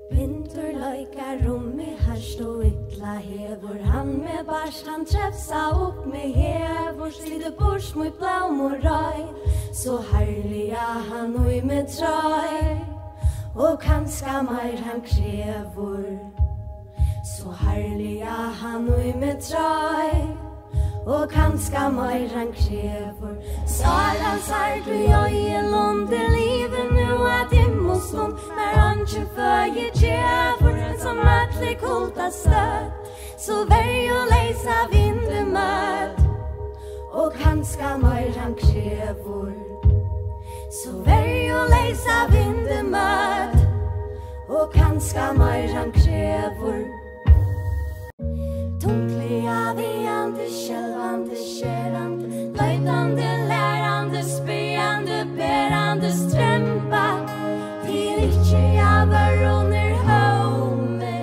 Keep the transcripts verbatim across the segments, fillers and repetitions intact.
Vinter lojka rummi her stå ytla hevor han med barst han träffsa upp med hevor slide bors mot blom och röj så härliga han och med tröj och kanska mer han krävor så härliga han och med tröj och kanska mer han krävor Sara sart och jag i lånde livet nu att immoslån när han tjuföjer djävor som ätlig kulta stöd så värj och läsa vindemöd och kanska mer han krävor så värj och läsa vindemöd och kanska mer han krävor Tunkliga viande, självande, kärande Löjtande, lärande, spyande, bärande strömpa Till icke jag var under home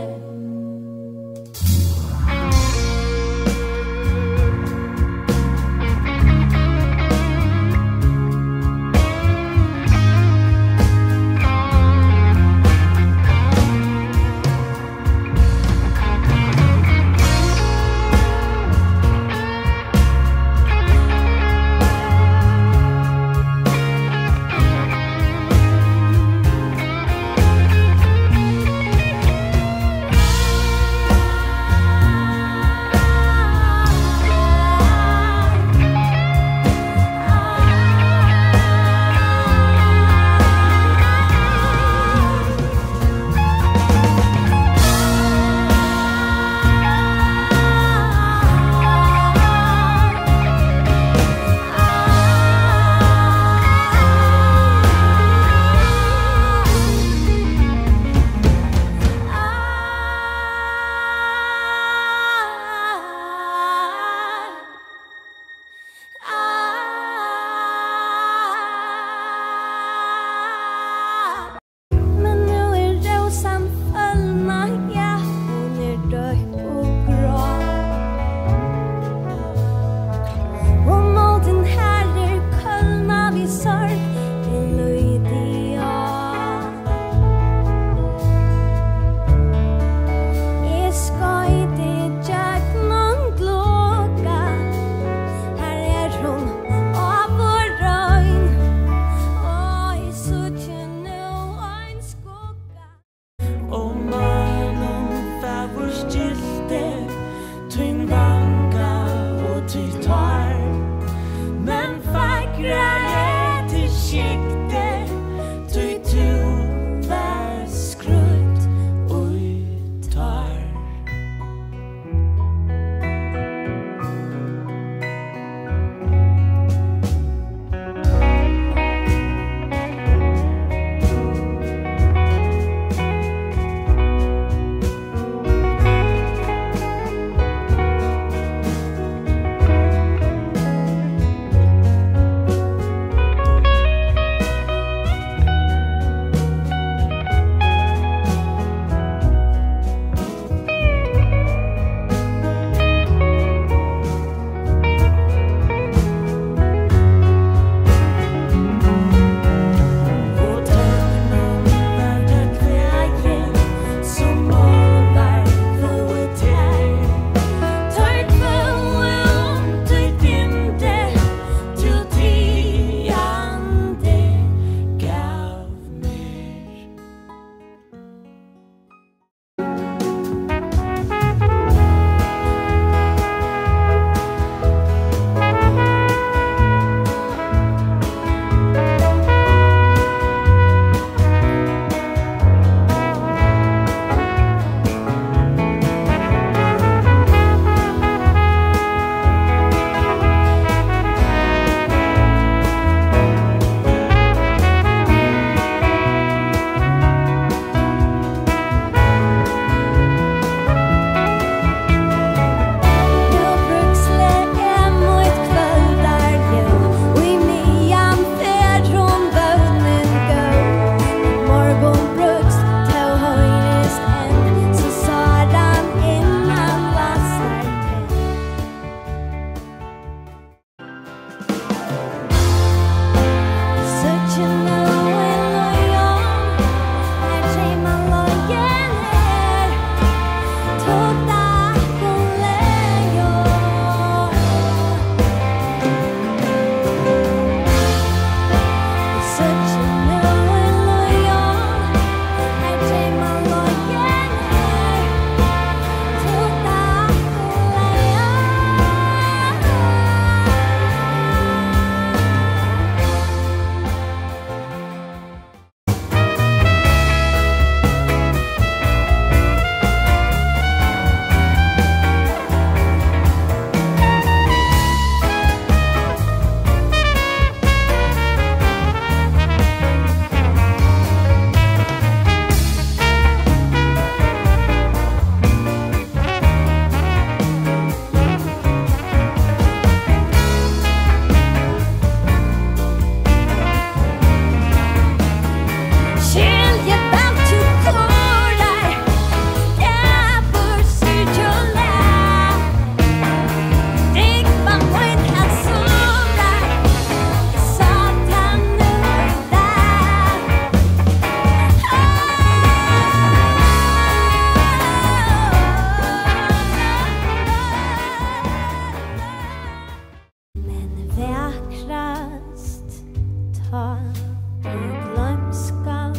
glömskan.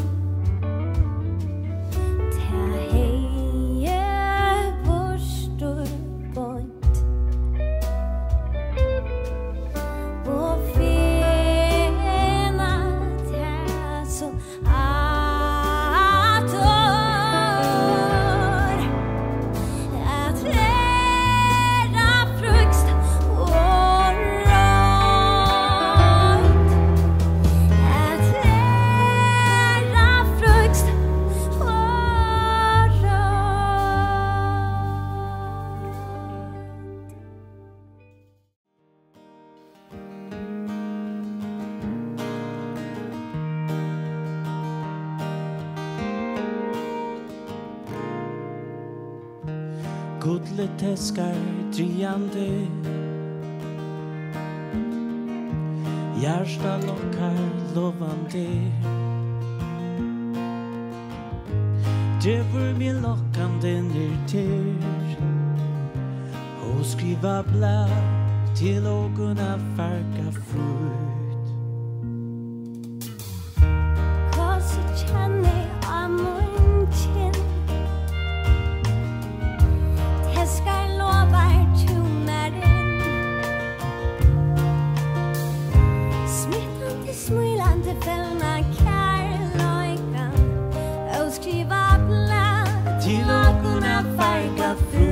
Ta heie burstur bort. Og fena ta så ator. At læra frukst og råd. At læra frukst og råd. Gudle teskar triande Hjärsta lockar lovande Driver mig lockande ner till Och skriva blad till ögonen farka frukt Kose kjenner av mun kinn. Teskar lovar tumaren. Smittande, smilande fällna kärlöjkan. Och skriva blad Till ögonen farka frukt